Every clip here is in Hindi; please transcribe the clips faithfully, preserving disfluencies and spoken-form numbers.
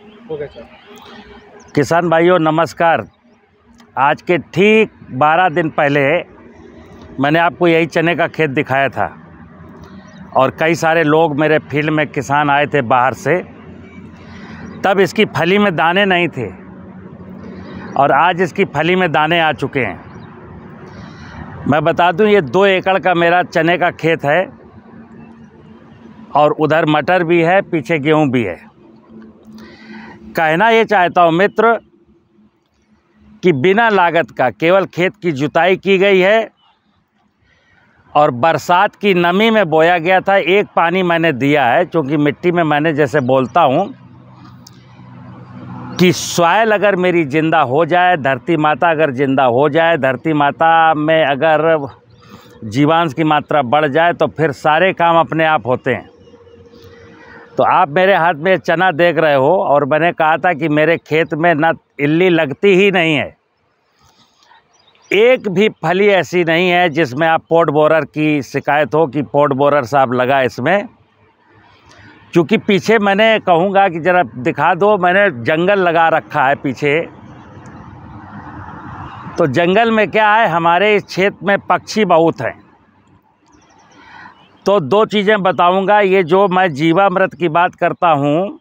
Okay sir. किसान भाइयों नमस्कार। आज के ठीक बारह दिन पहले मैंने आपको यही चने का खेत दिखाया था और कई सारे लोग मेरे फील्ड में किसान आए थे बाहर से। तब इसकी फली में दाने नहीं थे और आज इसकी फली में दाने आ चुके हैं। मैं बता दूं, ये दो एकड़ का मेरा चने का खेत है और उधर मटर भी है, पीछे गेहूं भी है। कहना ये चाहता हूँ मित्र कि बिना लागत का केवल खेत की जुताई की गई है और बरसात की नमी में बोया गया था। एक पानी मैंने दिया है, क्योंकि मिट्टी में मैंने जैसे बोलता हूँ कि सॉइल अगर मेरी ज़िंदा हो जाए, धरती माता अगर ज़िंदा हो जाए, धरती माता में अगर जीवांश की मात्रा बढ़ जाए तो फिर सारे काम अपने आप होते हैं। तो आप मेरे हाथ में चना देख रहे हो और मैंने कहा था कि मेरे खेत में न इल्ली लगती ही नहीं है। एक भी फली ऐसी नहीं है जिसमें आप पॉट बोरर की शिकायत हो कि पॉट बोरर साहब लगा इसमें। क्योंकि पीछे मैंने कहूँगा कि ज़रा दिखा दो, मैंने जंगल लगा रखा है पीछे। तो जंगल में क्या है, हमारे इस क्षेत्र में पक्षी बहुत हैं। तो दो चीज़ें बताऊंगा। ये जो मैं जीवामृत की बात करता हूँ,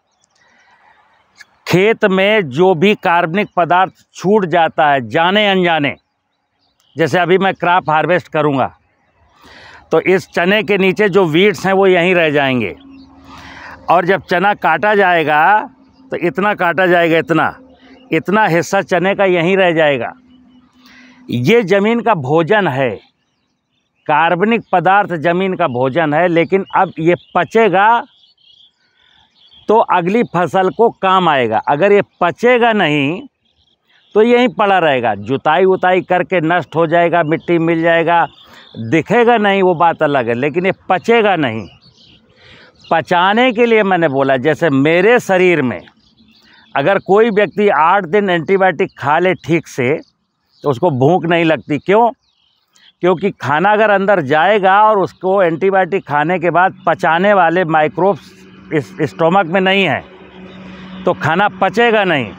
खेत में जो भी कार्बनिक पदार्थ छूट जाता है जाने अनजाने, जैसे अभी मैं क्रॉप हार्वेस्ट करूँगा तो इस चने के नीचे जो वीड्स हैं वो यहीं रह जाएंगे और जब चना काटा जाएगा तो इतना काटा जाएगा, इतना इतना हिस्सा चने का यहीं रह जाएगा। ये ज़मीन का भोजन है, कार्बनिक पदार्थ ज़मीन का भोजन है। लेकिन अब ये पचेगा तो अगली फसल को काम आएगा। अगर ये पचेगा नहीं तो यहीं पड़ा रहेगा, जुताई उताई करके नष्ट हो जाएगा, मिट्टी मिल जाएगा, दिखेगा नहीं, वो बात अलग है, लेकिन ये पचेगा नहीं। पचाने के लिए मैंने बोला, जैसे मेरे शरीर में अगर कोई व्यक्ति आठ दिन एंटीबायोटिक खा ले ठीक से तो उसको भूख नहीं लगती। क्यों? क्योंकि खाना अगर अंदर जाएगा और उसको एंटीबायोटिक खाने के बाद पचाने वाले माइक्रोब्स इस स्टोमक में नहीं है तो खाना पचेगा नहीं।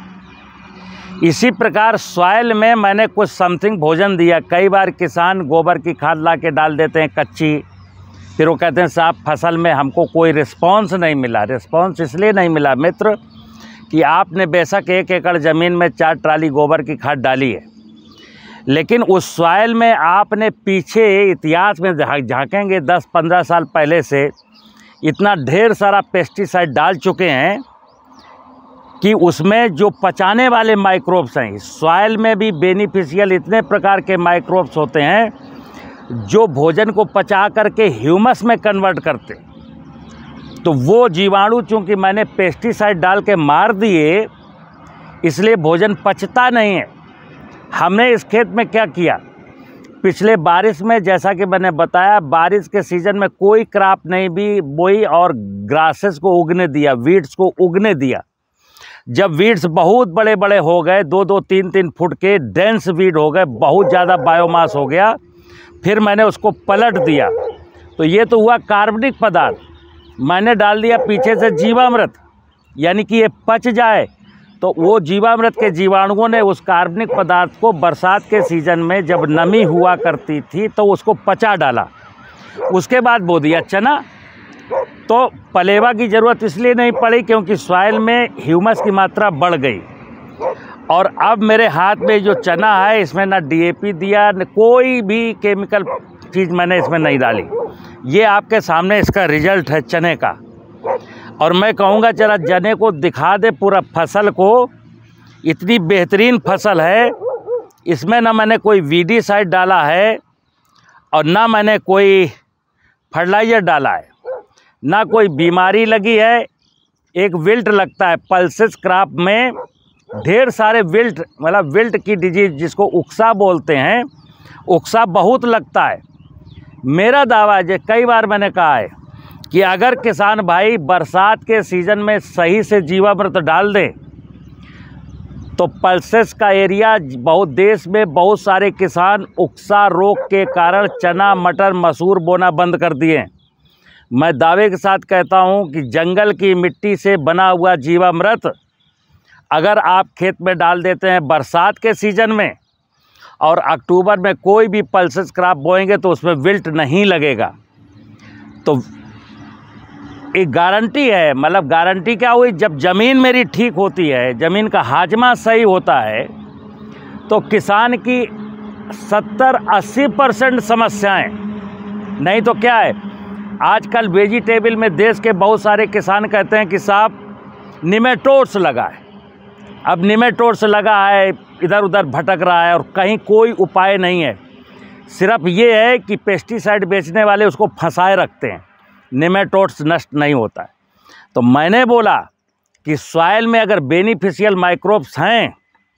इसी प्रकार सॉइल में मैंने कुछ समथिंग भोजन दिया। कई बार किसान गोबर की खाद ला के डाल देते हैं कच्ची, फिर वो कहते हैं साहब फसल में हमको कोई रिस्पॉन्स नहीं मिला। रिस्पॉन्स इसलिए नहीं मिला मित्र कि आपने बेशक एक एकड़ ज़मीन में चार ट्राली गोबर की खाद डाली है, लेकिन उस सॉइल में आपने पीछे इतिहास में झांकेंगे दस पंद्रह साल पहले से इतना ढेर सारा पेस्टिसाइड डाल चुके हैं कि उसमें जो पचाने वाले माइक्रोब्स हैं, सॉइल में भी बेनिफिशियल इतने प्रकार के माइक्रोब्स होते हैं जो भोजन को पचा करके ह्यूमस में कन्वर्ट करते। तो वो जीवाणु चूँकि मैंने पेस्टिसाइड डाल के मार दिए, इसलिए भोजन पचता नहीं है। हमने इस खेत में क्या किया, पिछले बारिश में जैसा कि मैंने बताया, बारिश के सीज़न में कोई क्रॉप नहीं भी बोई और ग्रासेस को उगने दिया, वीड्स को उगने दिया। जब वीड्स बहुत बड़े बड़े हो गए, दो दो तीन तीन फुट के डेंस वीड हो गए, बहुत ज़्यादा बायोमास हो गया, फिर मैंने उसको पलट दिया। तो ये तो हुआ कार्बनिक पदार्थ। मैंने डाल दिया पीछे से जीवामृत, यानी कि ये पच जाए। तो वो जीवामृत के जीवाणुओं ने उस कार्बनिक पदार्थ को बरसात के सीज़न में जब नमी हुआ करती थी तो उसको पचा डाला। उसके बाद बो दिया चना। तो पलेवा की ज़रूरत इसलिए नहीं पड़ी क्योंकि सॉइल में ह्यूमस की मात्रा बढ़ गई। और अब मेरे हाथ में जो चना है इसमें ना डी ए पी दिया, न कोई भी केमिकल चीज़ मैंने इसमें नहीं डाली। ये आपके सामने इसका रिजल्ट है चने का। और मैं कहूँगा जरा चने को दिखा दे पूरा फसल को। इतनी बेहतरीन फसल है, इसमें ना मैंने कोई वीडीसाइड डाला है और ना मैंने कोई फर्टिलाइज़र डाला है, ना कोई बीमारी लगी है। एक विल्ट लगता है पल्सेस क्रॉप में, ढेर सारे विल्ट, मतलब विल्ट की डिजीज़ जिसको उकसा बोलते हैं, उकसा बहुत लगता है। मेरा दावा है, कई बार मैंने कहा है कि अगर किसान भाई बरसात के सीज़न में सही से जीवामृत डाल दें तो पल्सेस का एरिया, बहुत देश में बहुत सारे किसान उकसा रोग के कारण चना मटर मसूर बोना बंद कर दिए। मैं दावे के साथ कहता हूं कि जंगल की मिट्टी से बना हुआ जीवामृत अगर आप खेत में डाल देते हैं बरसात के सीज़न में और अक्टूबर में कोई भी पल्सेस क्रॉप बोएंगे तो उसमें विल्ट नहीं लगेगा। तो एक गारंटी है, मतलब गारंटी क्या हुई, जब ज़मीन मेरी ठीक होती है, ज़मीन का हाजमा सही होता है, तो किसान की सत्तर अस्सी परसेंट समस्याएं, नहीं तो क्या है, आजकल वेजिटेबल में देश के बहुत सारे किसान कहते हैं कि साहब निमेटोड्स लगा है। अब निमेटोड्स लगा है, इधर उधर भटक रहा है और कहीं कोई उपाय नहीं है। सिर्फ ये है कि पेस्टिसाइड बेचने वाले उसको फंसाए रखते हैं, निमेटोड्स नष्ट नहीं होता है। तो मैंने बोला कि सॉइल में अगर बेनिफिशियल माइक्रोब्स हैं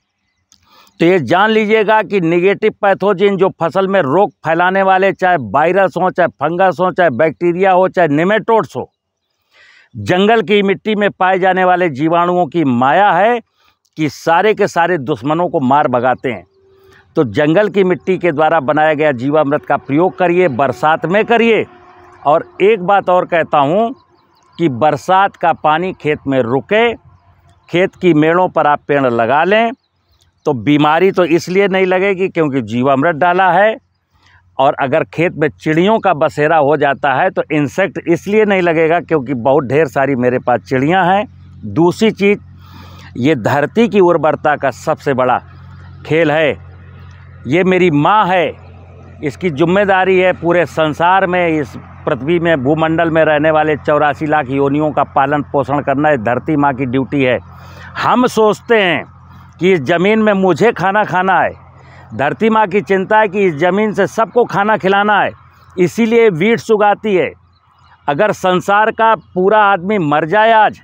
तो ये जान लीजिएगा कि नेगेटिव पैथोजन जो फसल में रोग फैलाने वाले, चाहे वायरस हो, चाहे फंगस हो, चाहे बैक्टीरिया हो, चाहे निमेटोड्स हो, जंगल की मिट्टी में पाए जाने वाले जीवाणुओं की माया है कि सारे के सारे दुश्मनों को मार भगाते हैं। तो जंगल की मिट्टी के द्वारा बनाया गया जीवामृत का प्रयोग करिए, बरसात में करिए। और एक बात और कहता हूँ कि बरसात का पानी खेत में रुके, खेत की मेड़ों पर आप पेड़ लगा लें तो बीमारी तो इसलिए नहीं लगेगी क्योंकि जीवामृत डाला है। और अगर खेत में चिड़ियों का बसेरा हो जाता है तो इंसेक्ट इसलिए नहीं लगेगा क्योंकि बहुत ढेर सारी मेरे पास चिड़ियाँ हैं। दूसरी चीज़, ये धरती की उर्वरता का सबसे बड़ा खेल है। ये मेरी माँ है, इसकी जिम्मेदारी है पूरे संसार में, इस पृथ्वी में, भूमंडल में रहने वाले चौरासी लाख योनियों का पालन पोषण करना ये धरती माँ की ड्यूटी है। हम सोचते हैं कि इस ज़मीन में मुझे खाना खाना है, धरती माँ की चिंता है कि इस ज़मीन से सबको खाना खिलाना है, इसीलिए वीड्स उगाती है। अगर संसार का पूरा आदमी मर जाए, आज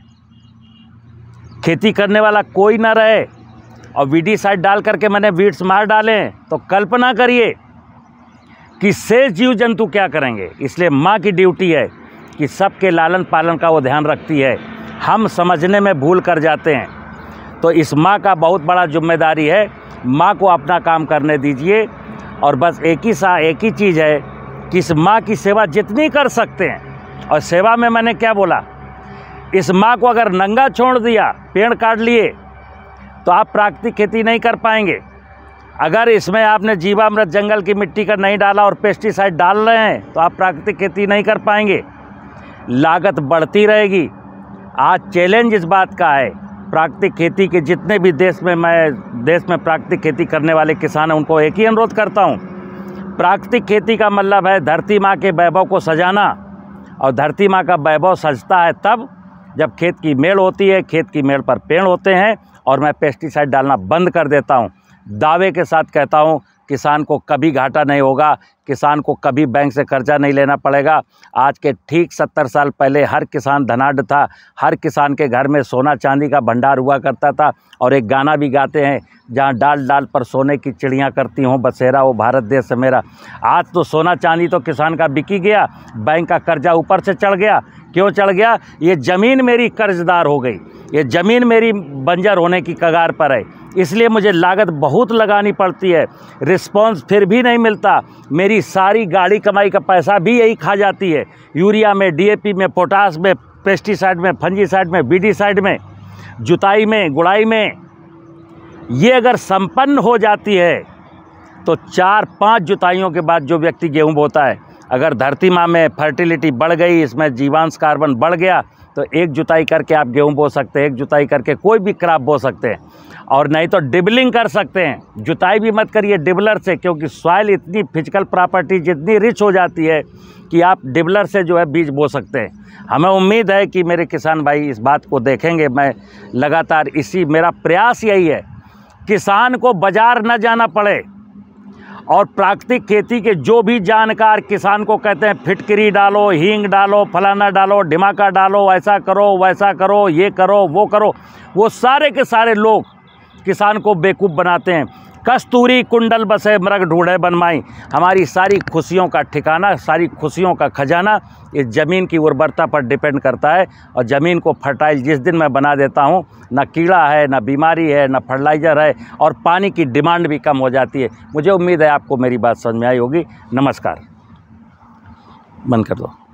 खेती करने वाला कोई ना रहे और वीडीसाइड डाल करके मैंने वीड्स मार डालें, तो कल्पना करिए कि शेष जीव जंतु क्या करेंगे। इसलिए माँ की ड्यूटी है कि सबके लालन पालन का वो ध्यान रखती है। हम समझने में भूल कर जाते हैं। तो इस माँ का बहुत बड़ा जिम्मेदारी है, माँ को अपना काम करने दीजिए। और बस एक ही सा एक ही चीज़ है कि इस माँ की सेवा जितनी कर सकते हैं, और सेवा में मैंने क्या बोला, इस माँ को अगर नंगा छोड़ दिया, पेड़ काट लिए, तो आप प्राकृतिक खेती नहीं कर पाएंगे। अगर इसमें आपने जीवामृत जंगल की मिट्टी का नहीं डाला और पेस्टिसाइड डाल रहे हैं तो आप प्राकृतिक खेती नहीं कर पाएंगे, लागत बढ़ती रहेगी। आज चैलेंज इस बात का है, प्राकृतिक खेती के जितने भी देश में मैं देश में प्राकृतिक खेती करने वाले किसान हैं उनको एक ही अनुरोध करता हूं, प्राकृतिक खेती का मतलब है धरती माँ के वैभव को सजाना। और धरती माँ का वैभव सजता है तब जब खेत की मेड़ होती है, खेत की मेड़ पर पेड़ होते हैं और मैं पेस्टिसाइड डालना बंद कर देता हूं। दावे के साथ कहता हूं, किसान को कभी घाटा नहीं होगा, किसान को कभी बैंक से कर्जा नहीं लेना पड़ेगा। आज के ठीक सत्तर साल पहले हर किसान धनाढ्य था, हर किसान के घर में सोना चांदी का भंडार हुआ करता था। और एक गाना भी गाते हैं, जहाँ डाल डाल पर सोने की चिड़ियाँ करती हों बसेरा, वो भारत देश है मेरा। आज तो सोना चांदी तो किसान का बिक ही गया, बैंक का कर्जा ऊपर से चढ़ गया। क्यों चढ़ गया? ये ज़मीन मेरी कर्जदार हो गई, ये ज़मीन मेरी बंजर होने की कगार पर है, इसलिए मुझे लागत बहुत लगानी पड़ती है, रिस्पॉन्स फिर भी नहीं मिलता। मेरी सारी गाड़ी कमाई का पैसा भी यही खा जाती है, यूरिया में, डीएपी में, पोटास में, पेस्टिसाइड में, फंजीसाइड में, बीडीसाइड में, जुताई में, गुड़ाई में। ये अगर संपन्न हो जाती है तो चार पांच जुताइयों के बाद जो व्यक्ति गेहूं बोता है, अगर धरती माँ में फर्टिलिटी बढ़ गई, इसमें जीवांश कार्बन बढ़ गया, तो एक जुताई करके आप गेहूं बो सकते हैं, एक जुताई करके कोई भी क्रॉप बो सकते हैं। और नहीं तो डिबलिंग कर सकते हैं। जुताई भी मत करिए डिबलर से, क्योंकि सॉइल इतनी फिजिकल प्रॉपर्टी जितनी रिच हो जाती है कि आप डिबलर से जो है बीज बो सकते हैं। हमें उम्मीद है कि मेरे किसान भाई इस बात को देखेंगे। मैं लगातार इसी मेरा प्रयास यही है, किसान को बाज़ार न जाना पड़े। और प्राकृतिक खेती के जो भी जानकार किसान को कहते हैं फिटकरी डालो, हींग डालो, फलाना डालो, ढिमाका डालो, ऐसा करो, वैसा करो, ये करो, वो करो, वो सारे के सारे लोग किसान को बेवकूफ़ बनाते हैं। कस्तूरी कुंडल बसे मृग ढूंढे बनमाई। हमारी सारी खुशियों का ठिकाना, सारी खुशियों का खजाना इस ज़मीन की उर्वरता पर डिपेंड करता है। और ज़मीन को फर्टाइल जिस दिन मैं बना देता हूँ, ना कीड़ा है, ना बीमारी है, ना फर्टिलाइज़र है, और पानी की डिमांड भी कम हो जाती है। मुझे उम्मीद है आपको मेरी बात समझ में आई होगी। नमस्कार। बंद कर दो।